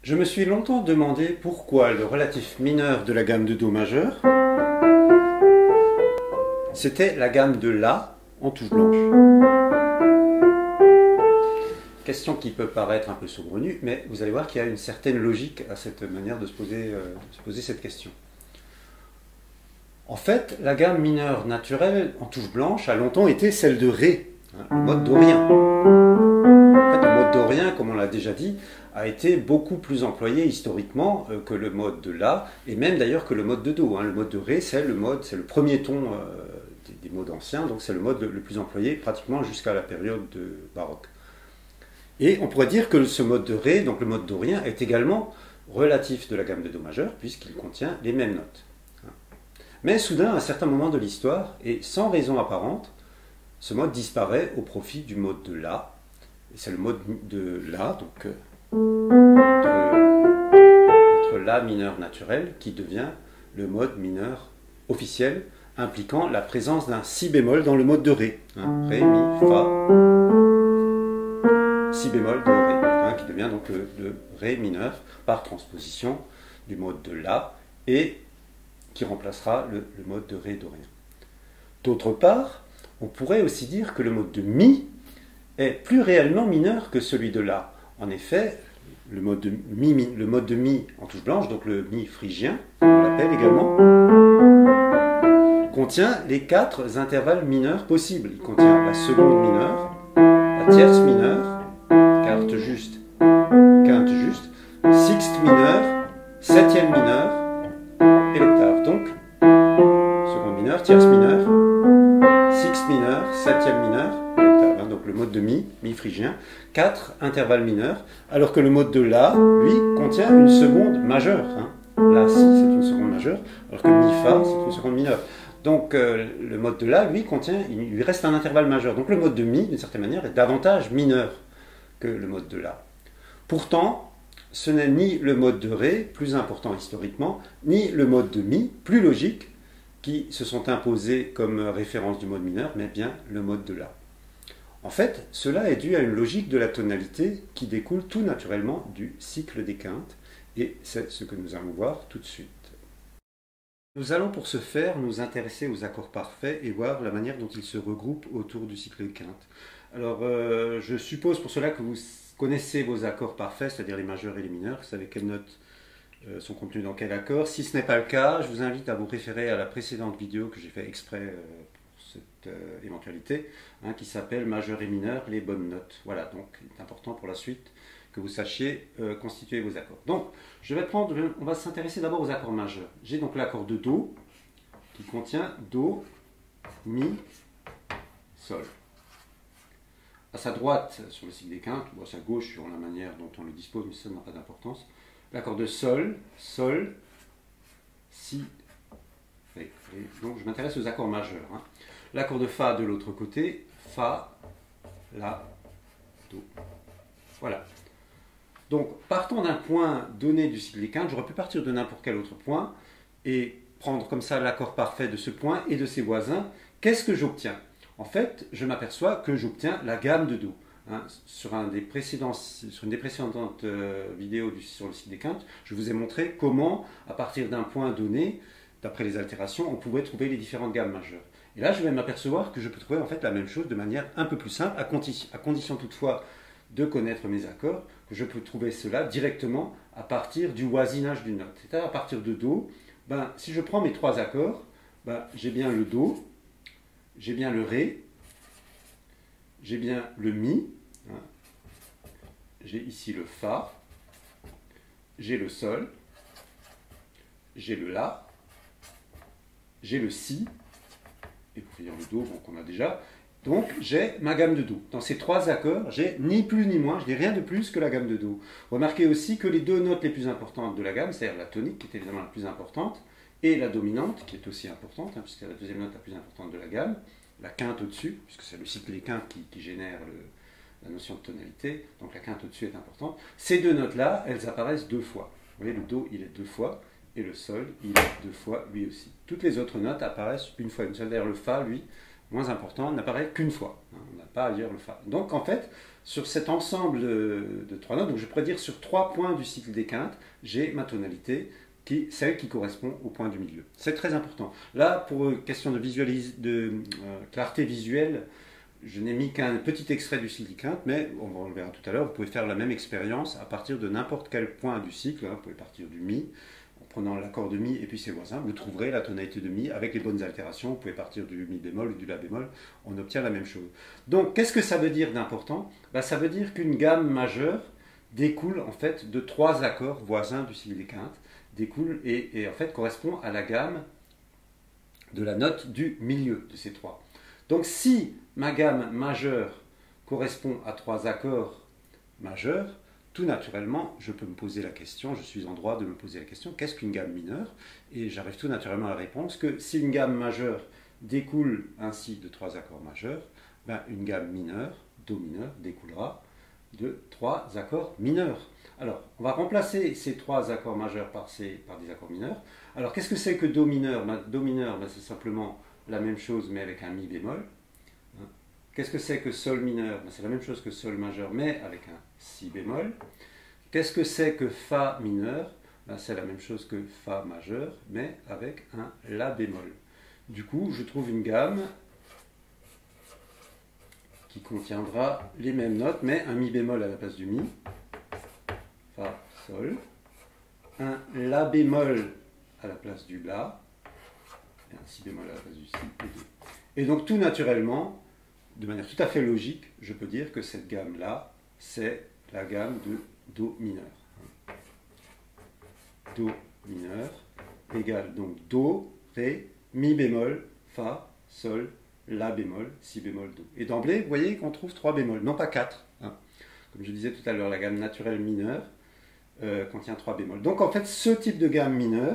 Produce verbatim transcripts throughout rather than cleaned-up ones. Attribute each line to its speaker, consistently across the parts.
Speaker 1: Je me suis longtemps demandé pourquoi le relatif mineur de la gamme de Do majeur, c'était la gamme de La en touche blanche. Question qui peut paraître un peu saugrenue, mais vous allez voir qu'il y a une certaine logique à cette manière de se poser, euh, de se poser cette question. En fait, la gamme mineure naturelle en touche blanche a longtemps été celle de Ré, hein, le mode dorien. En fait, le mode dorien, comme on l'a déjà dit, a été beaucoup plus employé historiquement euh, que le mode de La, et même d'ailleurs que le mode de Do. Hein. Le mode de Ré, c'est le mode, c'est le premier ton euh, des, des modes anciens, donc c'est le mode le, le plus employé pratiquement jusqu'à la période de baroque. Et on pourrait dire que ce mode de Ré, donc le mode dorien, est également relatif de la gamme de Do majeur, puisqu'il contient les mêmes notes. Mais soudain, à un certain moment de l'histoire, et sans raison apparente, ce mode disparaît au profit du mode de La. C'est le mode de La, donc de notre La mineur naturel, qui devient le mode mineur officiel, impliquant la présence d'un Si bémol dans le mode de Ré. Hein, Ré, Mi, Fa, Si bémol de Ré, hein, qui devient donc le, le Ré mineur par transposition du mode de La, et qui remplacera le, le mode de Ré dorien. D'autre part, on pourrait aussi dire que le mode de Mi est plus réellement mineur que celui de La. En effet, le mode de Mi, mi le mode de Mi en touche blanche, donc le Mi phrygien, on l'appelle également, contient les quatre intervalles mineurs possibles. Il contient la seconde mineure, la tierce mineure, quarte juste, quinte juste, sixte mineure, septième mineure, et l'octave. Donc, seconde mineure, tierce mineure, sixte mineure, septième mineure, et l'octave. Hein, donc le mode de Mi, Mi phrygien, quatre intervalles mineurs, alors que le mode de La, lui, contient une seconde majeure. Hein. La, Si, c'est une seconde majeure, alors que Mi, Fa, c'est une seconde mineure. Donc euh, le mode de La, lui, contient, il lui reste un intervalle majeur. Donc le mode de Mi, d'une certaine manière, est davantage mineur que le mode de La. Pourtant, ce n'est ni le mode de Ré, plus important historiquement, ni le mode de Mi, plus logique, qui se sont imposés comme référence du mode mineur, mais bien le mode de La. En fait, cela est dû à une logique de la tonalité qui découle tout naturellement du cycle des quintes, et c'est ce que nous allons voir tout de suite. Nous allons pour ce faire nous intéresser aux accords parfaits et voir la manière dont ils se regroupent autour du cycle des quintes. Alors, euh, je suppose pour cela que vous connaissez vos accords parfaits, c'est-à-dire les majeurs et les mineurs, vous savez quelles notes euh, sont contenues dans quel accord. Si ce n'est pas le cas, je vous invite à vous référer à la précédente vidéo que j'ai fait exprès euh, pour cette euh, éventualité, hein, qui s'appelle majeur et mineur, les bonnes notes. Voilà, donc il est important pour la suite que vous sachiez euh, constituer vos accords. Donc, je vais prendre, on va s'intéresser d'abord aux accords majeurs. J'ai donc l'accord de Do, qui contient Do, Mi, Sol. À sa droite, sur le cycle des quintes, ou à sa gauche, sur la manière dont on le dispose, mais ça n'a pas d'importance, l'accord de Sol, Sol, Si, Ré. Donc je m'intéresse aux accords majeurs. Hein. L'accord de Fa de l'autre côté, Fa, La, Do. Voilà. Donc partons d'un point donné du cycle des quintes, j'aurais pu partir de n'importe quel autre point et prendre comme ça l'accord parfait de ce point et de ses voisins. Qu'est-ce que j'obtiens ? En fait, je m'aperçois que j'obtiens la gamme de Do. Hein, sur, un des précédents, sur une des précédentes euh, vidéos du, sur le cycle des quintes, je vous ai montré comment, à partir d'un point donné, d'après les altérations, on pouvait trouver les différentes gammes majeures. Et là, je vais m'apercevoir que je peux trouver en fait la même chose de manière un peu plus simple, à, condi à condition toutefois de connaître mes accords, que je peux trouver cela directement à partir du voisinage d'une note. C'est-à-dire à partir de Do, ben, si je prends mes trois accords, ben, j'ai bien le Do, j'ai bien le Ré, j'ai bien le Mi, hein, j'ai ici le Fa, j'ai le Sol, j'ai le La, j'ai le Si, et pour finir le Do, bon, qu'on a déjà. Donc j'ai ma gamme de Do. Dans ces trois accords, j'ai ni plus ni moins, je n'ai rien de plus que la gamme de Do. Remarquez aussi que les deux notes les plus importantes de la gamme, c'est-à-dire la tonique qui est évidemment la plus importante, et la dominante qui est aussi importante, hein, puisque c'est la deuxième note la plus importante de la gamme, la quinte au-dessus, puisque c'est le cycle des quintes qui, qui génère le, la notion de tonalité, donc la quinte au-dessus est importante. Ces deux notes-là, elles apparaissent deux fois. Vous voyez, le Do, il est deux fois, et le Sol, il est deux fois lui aussi. Toutes les autres notes apparaissent une fois une seule. D'ailleurs, le Fa, lui, moins important, n'apparaît qu'une fois. On n'a pas à lire le Fa. Donc en fait, sur cet ensemble de, de trois notes, donc je pourrais dire sur trois points du cycle des quintes, j'ai ma tonalité, qui, celle qui correspond au point du milieu. C'est très important. Là, pour euh, question de, visualis de euh, clarté visuelle, je n'ai mis qu'un petit extrait du cycle des quintes, mais on le verra tout à l'heure, vous pouvez faire la même expérience à partir de n'importe quel point du cycle. Hein, vous pouvez partir du Mi, en prenant l'accord de Mi et puis ses voisins, vous trouverez la tonalité de Mi avec les bonnes altérations. Vous pouvez partir du Mi bémol ou du La bémol, on obtient la même chose. Donc, qu'est-ce que ça veut dire d'important? Ben, ça veut dire qu'une gamme majeure découle en fait de trois accords voisins du cycle des quintes, découle et, et en fait correspond à la gamme de la note du milieu de ces trois. Donc si ma gamme majeure correspond à trois accords majeurs, tout naturellement, je peux me poser la question, je suis en droit de me poser la question, qu'est-ce qu'une gamme mineure? Et j'arrive tout naturellement à la réponse que si une gamme majeure découle ainsi de trois accords majeurs, ben une gamme mineure, Do mineur, découlera de trois accords mineurs. Alors, on va remplacer ces trois accords majeurs par, ces, par des accords mineurs. Alors, qu'est-ce que c'est que Do mineur? ben, Do mineur, ben, c'est simplement la même chose, mais avec un Mi bémol. Hein. Qu'est-ce que c'est que Sol mineur? ben, C'est la même chose que Sol majeur, mais avec un Si bémol. Qu'est-ce que c'est que Fa mineur? ben, C'est la même chose que Fa majeur, mais avec un La bémol. Du coup, je trouve une gamme qui contiendra les mêmes notes, mais un Mi bémol à la place du Mi. Fa, Sol, un La bémol à la place du La, et un Si bémol à la place du Si, et Do. Et donc tout naturellement, de manière tout à fait logique, je peux dire que cette gamme-là, c'est la gamme de Do mineur. Do mineur égale donc Do, Ré, Mi bémol, Fa, Sol, La bémol, Si bémol, Do. Et d'emblée, vous voyez qu'on trouve trois bémols, non pas quatre. Hein. Comme je disais tout à l'heure, la gamme naturelle mineure Euh, contient trois bémols. Donc en fait, ce type de gamme mineure,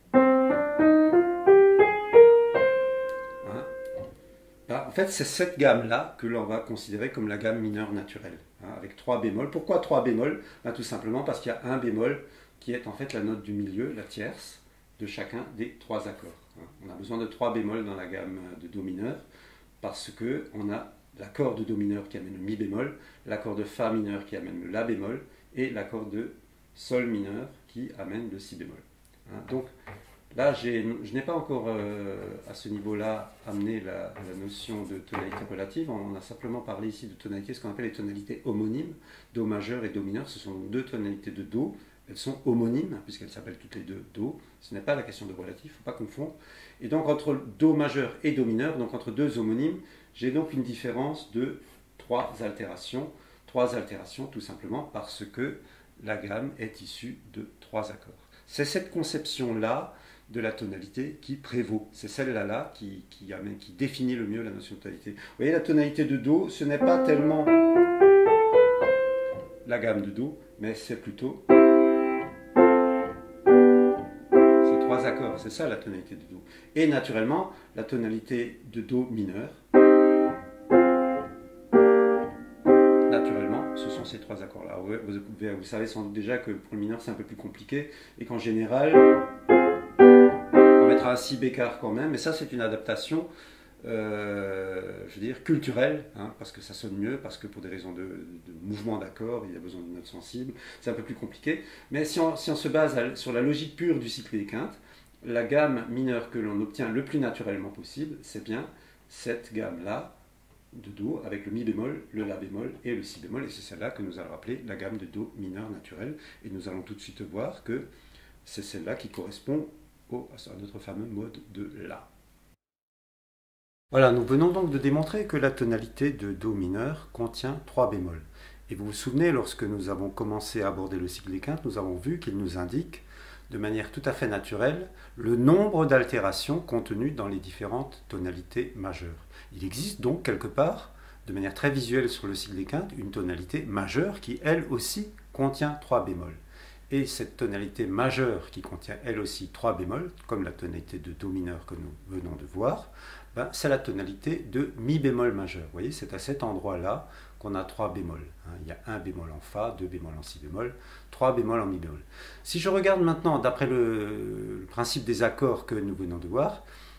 Speaker 1: hein, ben, en fait, c'est cette gamme-là que l'on va considérer comme la gamme mineure naturelle, hein, avec trois bémols. Pourquoi trois bémols? Ben, tout simplement parce qu'il y a un bémol qui est en fait la note du milieu, la tierce, de chacun des trois accords. Hein. On a besoin de trois bémols dans la gamme de Do mineur, parce qu'on a l'accord de Do mineur qui amène le Mi bémol, l'accord de Fa mineur qui amène le La bémol, et l'accord de Sol mineur qui amène le Si bémol. Hein, donc là, je n'ai pas encore euh, à ce niveau-là amené la, la notion de tonalité relative. On a simplement parlé ici de tonalité, ce qu'on appelle les tonalités homonymes. Do majeur et Do mineur, ce sont donc deux tonalités de Do. Elles sont homonymes, puisqu'elles s'appellent toutes les deux Do. Ce n'est pas la question de relatif, il ne faut pas confondre. Et donc entre Do majeur et Do mineur, donc entre deux homonymes, j'ai donc une différence de trois altérations. Trois altérations tout simplement parce que la gamme est issue de trois accords. C'est cette conception-là de la tonalité qui prévaut. C'est celle-là là qui, qui, qui définit le mieux la notion de tonalité. Vous voyez, la tonalité de Do, ce n'est pas tellement la gamme de Do, mais c'est plutôt ces trois accords. C'est ça la tonalité de Do. Et naturellement, la tonalité de Do mineur, ce sont ces trois accords-là. Vous, vous, vous savez sans doute déjà que pour le mineur, c'est un peu plus compliqué, et qu'en général, on mettra un Si bécard quand même, mais ça, c'est une adaptation, euh, je veux dire, culturelle, hein, parce que ça sonne mieux, parce que pour des raisons de, de mouvement d'accords, il y a besoin d'une note sensible, c'est un peu plus compliqué. Mais si on, si on se base à, sur la logique pure du cycle des quintes, la gamme mineure que l'on obtient le plus naturellement possible, c'est bien cette gamme-là, de Do avec le Mi bémol, le La bémol et le Si bémol, et c'est celle-là que nous allons appeler la gamme de Do mineur naturelle, et nous allons tout de suite voir que c'est celle-là qui correspond au, à notre fameux mode de La. Voilà, nous venons donc de démontrer que la tonalité de Do mineur contient trois bémols. Et vous vous souvenez, lorsque nous avons commencé à aborder le cycle des quintes, nous avons vu qu'il nous indique de manière tout à fait naturelle le nombre d'altérations contenues dans les différentes tonalités majeures. Il existe donc quelque part, de manière très visuelle sur le cycle des quintes, une tonalité majeure qui elle aussi contient trois bémols. Et cette tonalité majeure qui contient elle aussi trois bémols, comme la tonalité de Do mineur que nous venons de voir, ben, c'est la tonalité de Mi bémol majeur. Vous voyez, c'est à cet endroit-là qu'on a trois bémols. Hein. Il y a un bémol en Fa, deux bémols en Si bémol, trois bémols en Mi bémol. Si je regarde maintenant, d'après le, le principe des accords que nous venons de voir,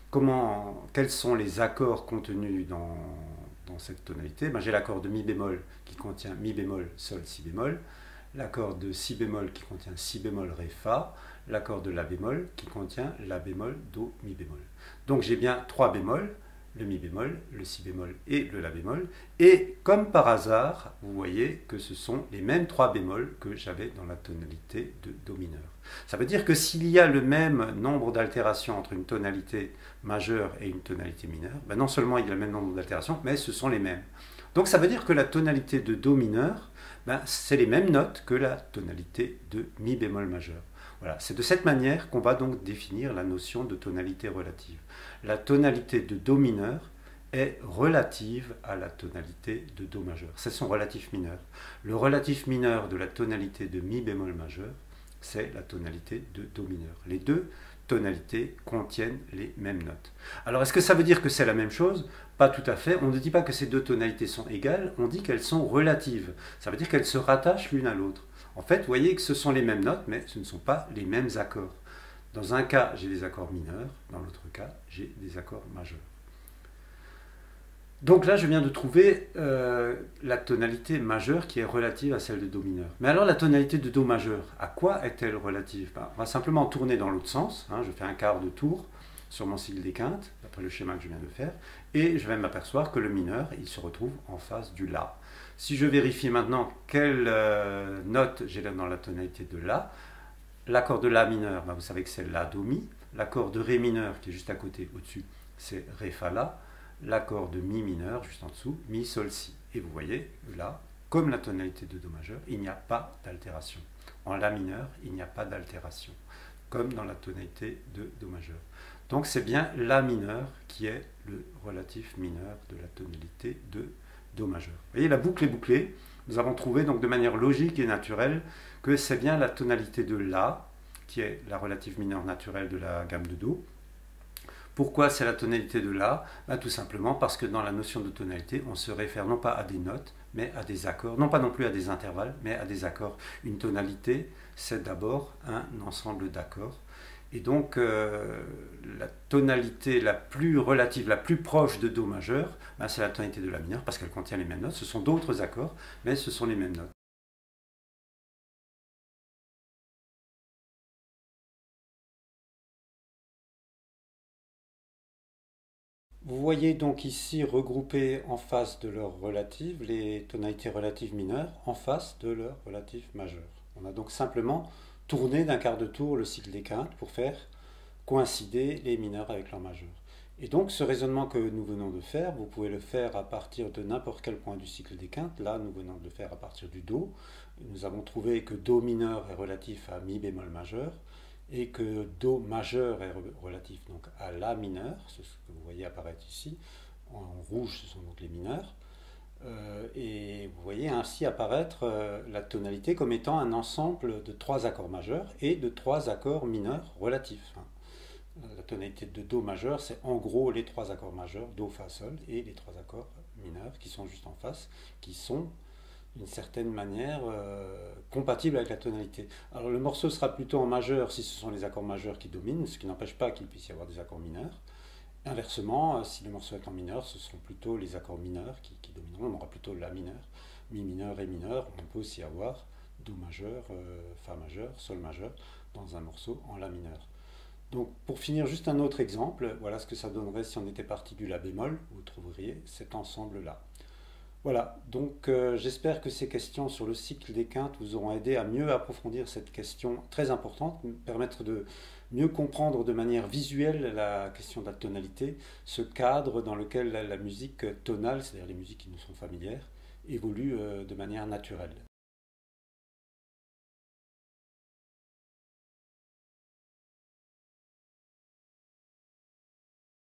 Speaker 1: comment, quels sont les accords contenus dans, dans cette tonalité? Ben, j'ai l'accord de mi bémol qui contient mi bémol, sol, si bémol, l'accord de si bémol qui contient si bémol, ré, fa, l'accord de la bémol qui contient la bémol, do, mi bémol. Donc j'ai bien trois bémols, le mi bémol, le si bémol et le la bémol, et comme par hasard, vous voyez que ce sont les mêmes trois bémols que j'avais dans la tonalité de do mineur. Ça veut dire que s'il y a le même nombre d'altérations entre une tonalité majeure et une tonalité mineure, ben non seulement il y a le même nombre d'altérations, mais ce sont les mêmes. Donc ça veut dire que la tonalité de do mineur, ben, c'est les mêmes notes que la tonalité de mi bémol majeur. Voilà, c'est de cette manière qu'on va donc définir la notion de tonalité relative. La tonalité de do mineur est relative à la tonalité de do majeur. C'est son relatif mineur. Le relatif mineur de la tonalité de mi bémol majeur, c'est la tonalité de do mineur. Les deux tonalités contiennent les mêmes notes. Alors, est-ce que ça veut dire que c'est la même chose? Pas tout à fait. On ne dit pas que ces deux tonalités sont égales, on dit qu'elles sont relatives. Ça veut dire qu'elles se rattachent l'une à l'autre. En fait, vous voyez que ce sont les mêmes notes, mais ce ne sont pas les mêmes accords. Dans un cas, j'ai des accords mineurs, dans l'autre cas, j'ai des accords majeurs. Donc là, je viens de trouver euh, la tonalité majeure qui est relative à celle de do mineur. Mais alors, la tonalité de do majeur, à quoi est-elle relative? Ben, on va simplement tourner dans l'autre sens. Hein, je fais un quart de tour sur mon cycle des quintes, d'après le schéma que je viens de faire, et je vais m'apercevoir que le mineur, il se retrouve en face du la. Si je vérifie maintenant quelle euh, note j'ai dans la tonalité de la, l'accord de la mineur, ben, vous savez que c'est la, do, mi. L'accord de ré mineur, qui est juste à côté, au-dessus, c'est ré, fa, la. L'accord de mi mineur, juste en dessous, mi, sol, si. Et vous voyez, là, comme la tonalité de do majeur, il n'y a pas d'altération. En la mineur, il n'y a pas d'altération, comme dans la tonalité de do majeur. Donc c'est bien la mineur qui est le relatif mineur de la tonalité de do majeur. Vous voyez, la boucle est bouclée. Nous avons trouvé donc de manière logique et naturelle que c'est bien la tonalité de la qui est la relative mineure naturelle de la gamme de do. Pourquoi c'est la tonalité de la? Ben, tout simplement parce que dans la notion de tonalité, on se réfère non pas à des notes, mais à des accords, non pas non plus à des intervalles, mais à des accords. Une tonalité, c'est d'abord un ensemble d'accords. Et donc, euh, la tonalité la plus relative, la plus proche de do majeur, ben, c'est la tonalité de la mineure, parce qu'elle contient les mêmes notes. Ce sont d'autres accords, mais ce sont les mêmes notes. Vous voyez donc ici regroupées en face de leur relative les tonalités relatives mineures en face de leur relative majeure. On a donc simplement tourné d'un quart de tour le cycle des quintes pour faire coïncider les mineurs avec leurs majeurs. Et donc ce raisonnement que nous venons de faire, vous pouvez le faire à partir de n'importe quel point du cycle des quintes. Là, nous venons de le faire à partir du do. Nous avons trouvé que do mineur est relatif à mi bémol majeur, et que do majeur est relatif donc à la mineur, c'est ce que vous voyez apparaître ici, en rouge ce sont donc les mineurs, euh, et vous voyez ainsi apparaître euh, la tonalité comme étant un ensemble de trois accords majeurs et de trois accords mineurs relatifs. La tonalité de do majeur, c'est en gros les trois accords majeurs, do, fa, sol, et les trois accords mineurs qui sont juste en face, qui sont d'une certaine manière euh, compatible avec la tonalité. Alors le morceau sera plutôt en majeur si ce sont les accords majeurs qui dominent, ce qui n'empêche pas qu'il puisse y avoir des accords mineurs. Inversement, si le morceau est en mineur, ce seront plutôt les accords mineurs qui, qui domineront. On aura plutôt la mineur, mi mineur, ré mineur. On peut aussi avoir do majeur, euh, fa majeur, sol majeur dans un morceau en la mineur. Donc pour finir, juste un autre exemple. Voilà ce que ça donnerait si on était parti du la bémol. Vous trouveriez cet ensemble-là. Voilà, donc euh, j'espère que ces questions sur le cycle des quintes vous auront aidé à mieux approfondir cette question très importante, permettre de mieux comprendre de manière visuelle la question de la tonalité, ce cadre dans lequel la, la musique tonale, c'est-à-dire les musiques qui nous sont familières, évolue euh, de manière naturelle.